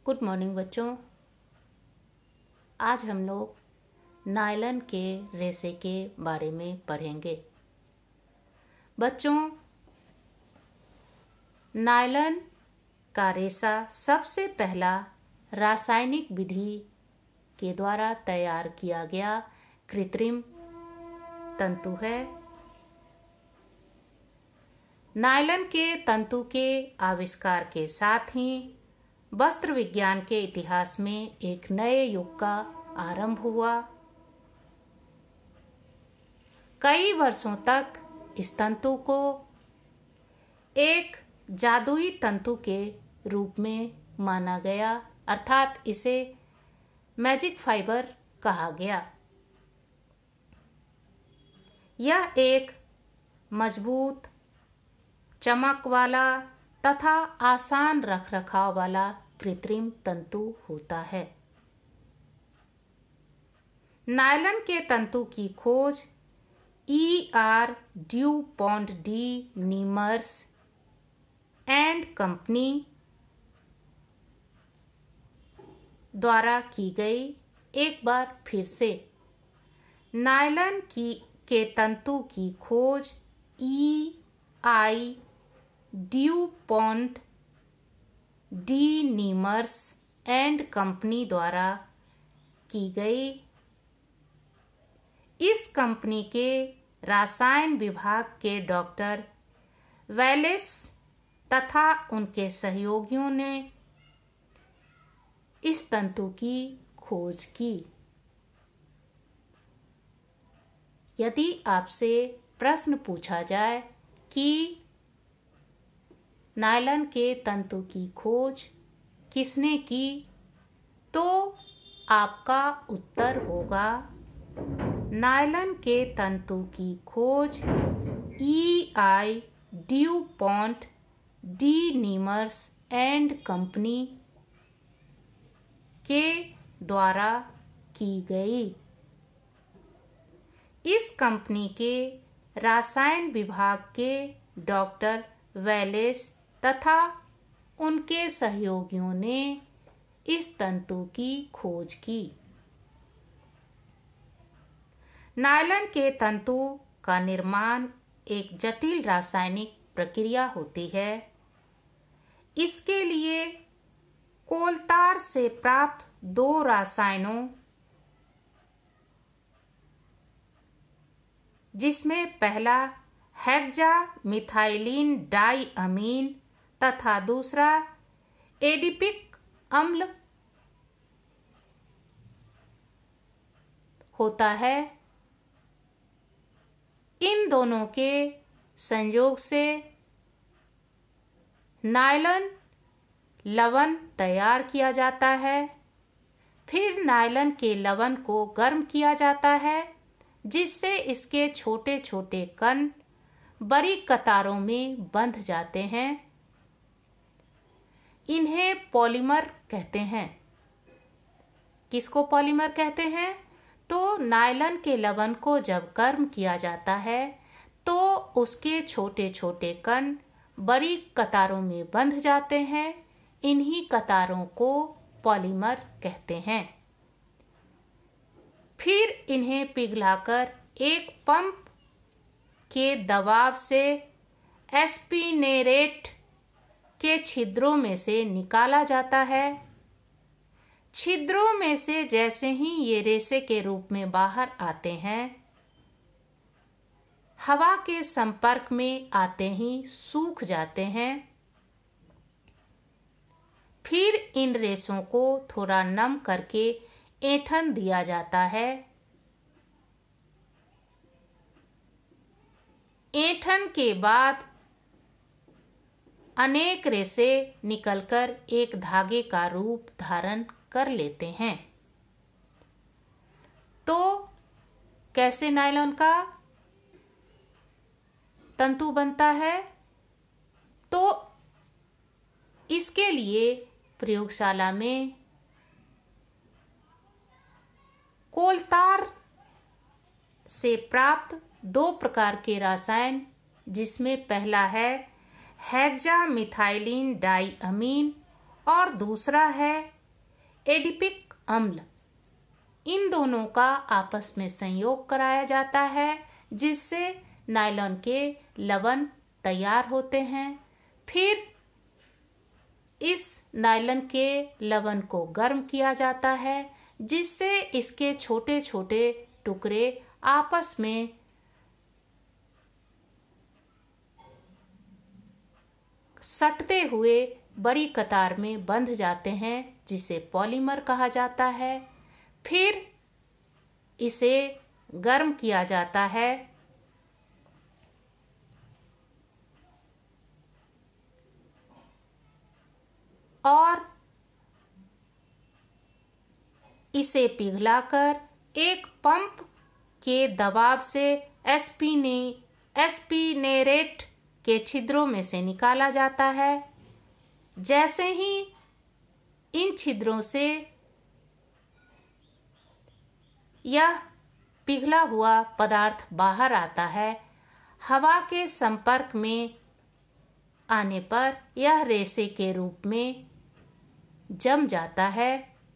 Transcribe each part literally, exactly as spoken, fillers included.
Good morning बच्चों। आज हम लोग नायलॉन के रेशे के बारे में पढ़ेंगे। बच्चों, नायलॉन का रेशा सबसे पहला रासायनिक विधि के द्वारा तैयार किया गया कृत्रिम तंतु है। नायलॉन के तंतु के आविष्कार के साथ ही वस्त्र विज्ञान के इतिहास में एक नए युग का आरंभ हुआ। कई वर्षों तक इस तंतु को एक जादुई तंतु के रूप में माना गया, अर्थात इसे मैजिक फाइबर कहा गया। यह एक मजबूत, चमक वाला तथा आसान रखरखाव वाला कृत्रिम तंतु होता है। नायलॉन के तंतु की खोज E R DuPont de Nemours and company द्वारा की गई। एक बार फिर से, नायलॉन की के तंतु की खोज E I DuPont de Nemours and company द्वारा की गई। इस कंपनी के रसायन विभाग के डॉक्टर वेलेस तथा उनके सहयोगियों ने इस तंतु की खोज की। यदि आपसे प्रश्न पूछा जाए कि नायलॉन के तंतु की खोज किसने की, तो आपका उत्तर होगा नायलॉन के तंतु की खोज E I DuPont de Nemours and company के द्वारा की गई। इस कंपनी के रसायन विभाग के डॉक्टर वेलेस तथा उनके सहयोगियों ने इस तंतु की खोज की। नायलॉन के तंतु का निर्माण एक जटिल रासायनिक प्रक्रिया होती है। इसके लिए कोलतार से प्राप्त दो रसायनों, जिसमें पहला हेक्सा मिथाइलिन डाई अमीन तथा दूसरा एडिपिक अम्ल होता है। इन दोनों के संयोग से नायलॉन लवण तैयार किया जाता है। फिर नायलॉन के लवण को गर्म किया जाता है, जिससे इसके छोटे छोटे कण बड़ी कतारों में बंध जाते हैं। इन्हें पॉलीमर कहते हैं। किसको पॉलीमर कहते हैं? तो नायलॉन के लवण को जब गर्म किया जाता है तो उसके छोटे छोटे कण बड़ी कतारों में बंध जाते हैं। इन्हीं कतारों को पॉलीमर कहते हैं। फिर इन्हें पिघलाकर एक पंप के दबाव से एस्पिनेरेट के छिद्रों में से निकाला जाता है। छिद्रों में से जैसे ही ये रेशे के रूप में बाहर आते हैं, हवा के संपर्क में आते ही सूख जाते हैं। फिर इन रेशों को थोड़ा नम करके ऐंठन दिया जाता है। ऐंठन के बाद अनेक रेशे निकलकर एक धागे का रूप धारण कर लेते हैं। तो कैसे नायलॉन का तंतु बनता है? तो इसके लिए प्रयोगशाला में कोलतार से प्राप्त दो प्रकार के रसायन, जिसमें पहला है हेक्सा मिथाइलिन डाई अमीन और दूसरा है एडिपिक अम्ल, इन दोनों का आपस में संयोग कराया जाता है, जिससे नायलॉन के लवण तैयार होते हैं। फिर इस नायलॉन के लवण को गर्म किया जाता है, जिससे इसके छोटे छोटे टुकड़े आपस में सटते हुए बड़ी कतार में बंध जाते हैं, जिसे पॉलीमर कहा जाता है। फिर इसे गर्म किया जाता है और इसे पिघलाकर एक पंप के दबाव से एस्पिने एस्पिनेरेट के छिद्रों में से निकाला जाता है। जैसे ही इन छिद्रों से यह पिघला हुआ पदार्थ बाहर आता है, हवा के संपर्क में आने पर यह रेसे के रूप में जम जाता है।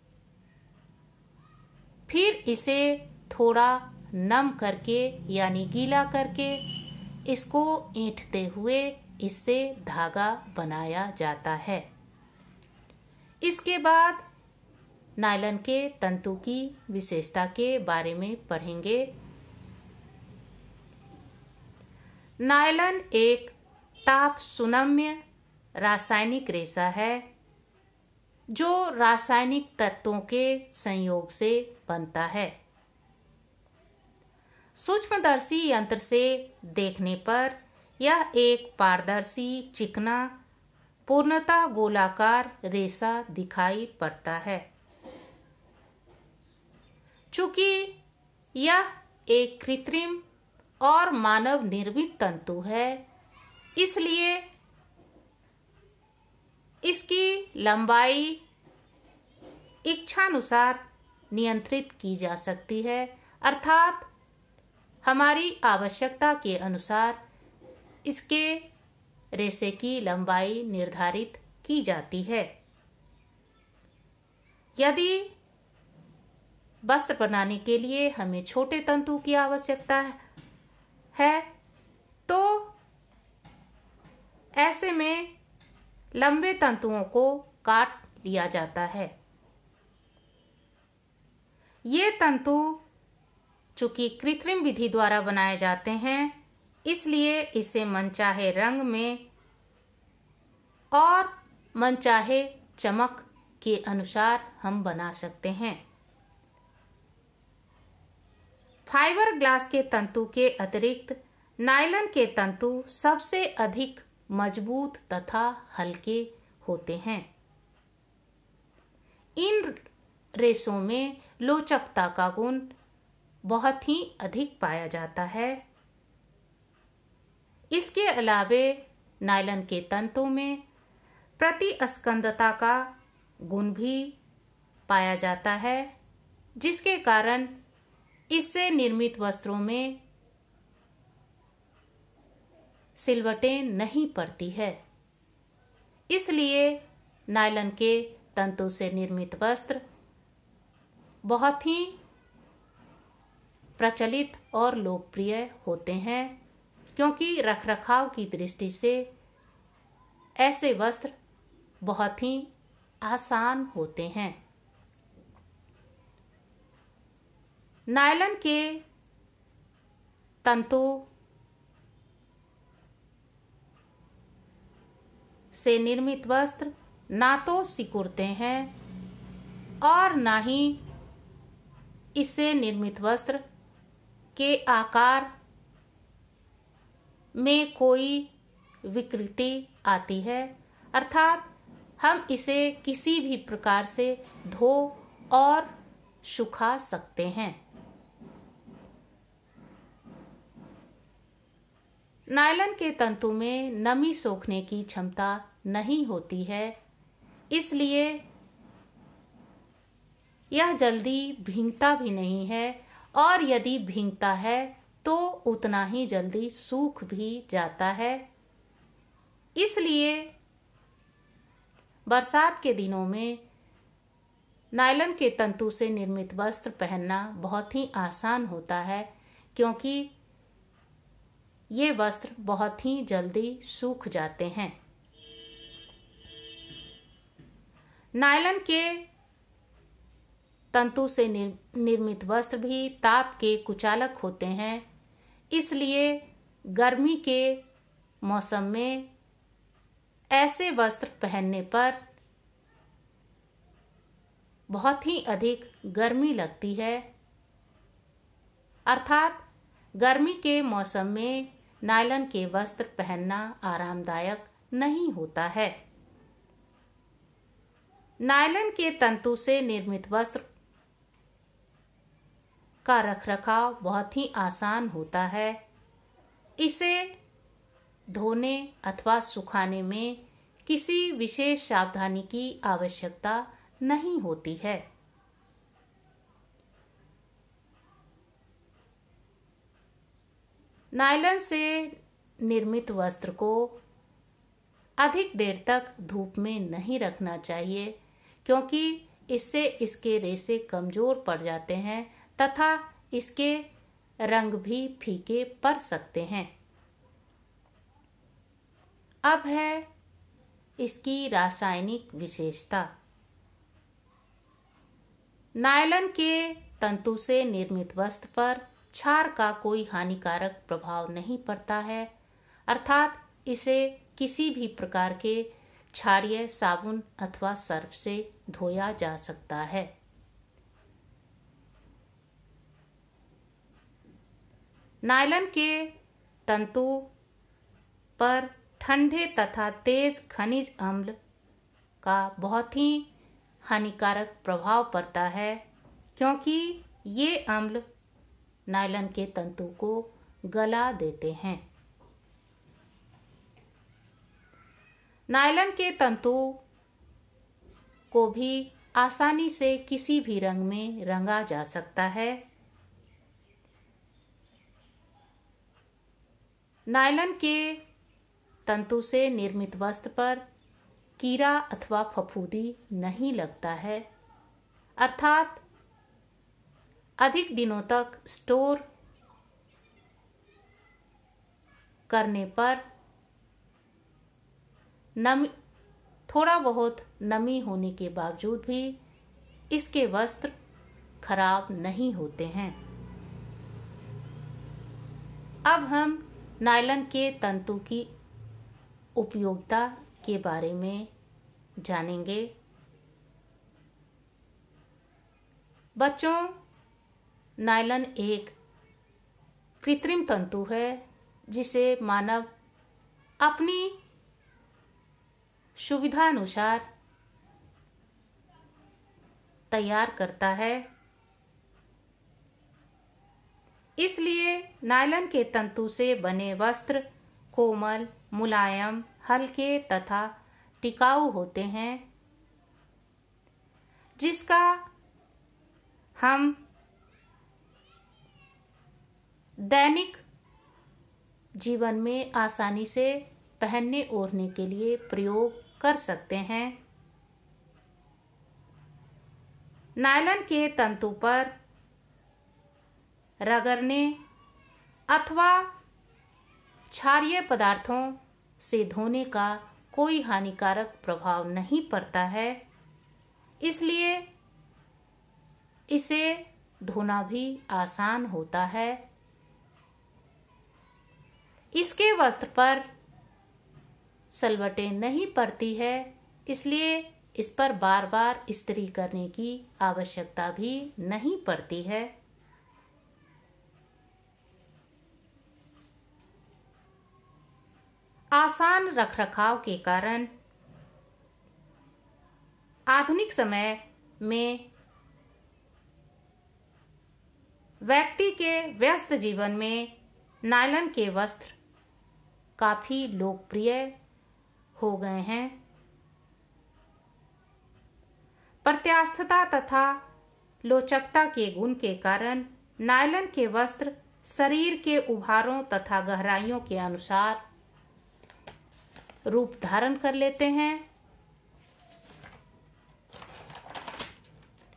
फिर इसे थोड़ा नम करके यानी गीला करके इसको ऐंठते हुए इससे धागा बनाया जाता है। इसके बाद नायलॉन के तंतु की विशेषता के बारे में पढ़ेंगे। नायलॉन एक ताप सुनम्य रासायनिक रेशा है जो रासायनिक तत्वों के संयोग से बनता है। सूक्ष्मदर्शी यंत्र से देखने पर यह एक पारदर्शी चिकना पूर्णतः गोलाकार रेशा दिखाई पड़ता है। चूंकि यह एक कृत्रिम और मानव निर्मित तंतु है, इसलिए इसकी लंबाई इच्छानुसार नियंत्रित की जा सकती है, अर्थात हमारी आवश्यकता के अनुसार इसके रेशे की लंबाई निर्धारित की जाती है। यदि वस्त्र बनाने के लिए हमें छोटे तंतु की आवश्यकता है, तो ऐसे में लंबे तंतुओं को काट लिया जाता है। ये तंतु चूंकि कृत्रिम विधि द्वारा बनाए जाते हैं, इसलिए इसे मनचाहे रंग में और मनचाहे चमक के अनुसार हम बना सकते हैं। फाइबर ग्लास के तंतु के अतिरिक्त नायलॉन के तंतु सबसे अधिक मजबूत तथा हल्के होते हैं। इन रेशों में लोचकता का गुण बहुत ही अधिक पाया जाता है। इसके अलावे नायलॉन के तंतु में प्रतिस्कंदता का गुण भी पाया जाता है, जिसके कारण इससे निर्मित वस्त्रों में सिलवटें नहीं पड़ती है। इसलिए नायलॉन के तंतु से निर्मित वस्त्र बहुत ही प्रचलित और लोकप्रिय होते हैं, क्योंकि रखरखाव की दृष्टि से ऐसे वस्त्र बहुत ही आसान होते हैं। नायलॉन के तंतु से निर्मित वस्त्र ना तो सिकुड़ते हैं और ना ही इससे निर्मित वस्त्र के आकार में कोई विकृति आती है, अर्थात हम इसे किसी भी प्रकार से धो और सुखा सकते हैं। नायलॉन के तंतु में नमी सोखने की क्षमता नहीं होती है, इसलिए यह जल्दी भीगता भी नहीं है, और यदि भीगता है तो उतना ही जल्दी सूख भी जाता है। इसलिए बरसात के दिनों में नायलॉन के तंतु से निर्मित वस्त्र पहनना बहुत ही आसान होता है, क्योंकि ये वस्त्र बहुत ही जल्दी सूख जाते हैं। नायलॉन के तंतु से निर्मित वस्त्र भी ताप के कुचालक होते हैं, इसलिए गर्मी के मौसम में ऐसे वस्त्र पहनने पर बहुत ही अधिक गर्मी लगती है। अर्थात गर्मी के मौसम में नायलॉन के वस्त्र पहनना आरामदायक नहीं होता है। नायलॉन के तंतु से निर्मित वस्त्र का रखरखाव बहुत ही आसान होता है। इसे धोने अथवा सुखाने में किसी विशेष सावधानी की आवश्यकता नहीं होती है। नायलॉन से निर्मित वस्त्र को अधिक देर तक धूप में नहीं रखना चाहिए, क्योंकि इससे इसके रेशे कमजोर पड़ जाते हैं तथा इसके रंग भी फीके पड़ सकते हैं। अब है इसकी रासायनिक विशेषता। नायलॉन के तंतु से निर्मित वस्त्र पर क्षार का कोई हानिकारक प्रभाव नहीं पड़ता है, अर्थात इसे किसी भी प्रकार के क्षारीय साबुन अथवा सर्फ से धोया जा सकता है। नायलॉन के तंतु पर ठंडे तथा तेज खनिज अम्ल का बहुत ही हानिकारक प्रभाव पड़ता है, क्योंकि ये अम्ल नायलॉन के तंतु को गला देते हैं। नायलॉन के तंतु को भी आसानी से किसी भी रंग में रंगा जा सकता है। नायलॉन के तंतु से निर्मित वस्त्र पर कीड़ा अथवा फफूंदी नहीं लगता है, अर्थात अधिक दिनों तक स्टोर करने पर नमी थोड़ा बहुत नमी होने के बावजूद भी इसके वस्त्र खराब नहीं होते हैं। अब हम नायलॉन के तंतु की उपयोगिता के बारे में जानेंगे। बच्चों, नायलॉन एक कृत्रिम तंतु है जिसे मानव अपनी सुविधानुसार तैयार करता है। इसलिए नायलॉन के तंतु से बने वस्त्र कोमल, मुलायम, हल्के तथा टिकाऊ होते हैं, जिसका हम दैनिक जीवन में आसानी से पहनने ओढ़ने के लिए प्रयोग कर सकते हैं। नायलॉन के तंतु पर रगड़ने अथवा क्षारीय पदार्थों से धोने का कोई हानिकारक प्रभाव नहीं पड़ता है, इसलिए इसे धोना भी आसान होता है। इसके वस्त्र पर सलवटें नहीं पड़ती है, इसलिए इस पर बार बार इस्त्री करने की आवश्यकता भी नहीं पड़ती है। आसान रखरखाव के कारण आधुनिक समय में व्यक्ति के व्यस्त जीवन में नायलॉन के वस्त्र काफी लोकप्रिय हो गए हैं। प्रत्यास्थता तथा लोचकता के गुण के कारण नायलॉन के वस्त्र शरीर के उभारों तथा गहराइयों के अनुसार रूप धारण कर लेते हैं।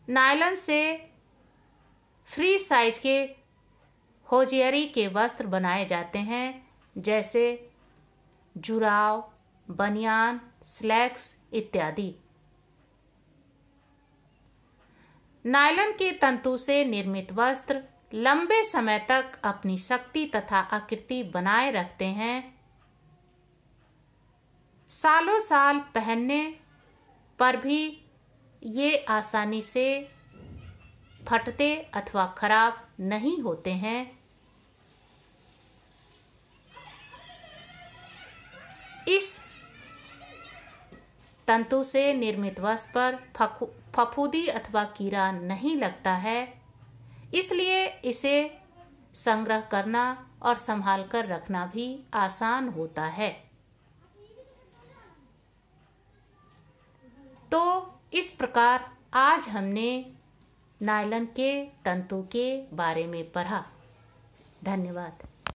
नायलॉन से फ्री साइज के होजियरी के वस्त्र बनाए जाते हैं, जैसे जुराब, बनियान, स्लैक्स इत्यादि। नायलॉन के तंतु से निर्मित वस्त्र लंबे समय तक अपनी शक्ति तथा आकृति बनाए रखते हैं। सालों साल पहनने पर भी ये आसानी से फटते अथवा खराब नहीं होते हैं। इस तंतु से निर्मित वस्त्र पर फफूंदी अथवा कीड़ा नहीं लगता है, इसलिए इसे संग्रह करना और संभाल कर रखना भी आसान होता है। तो इस प्रकार आज हमने नायलॉन के तंतु के बारे में पढ़ा। धन्यवाद।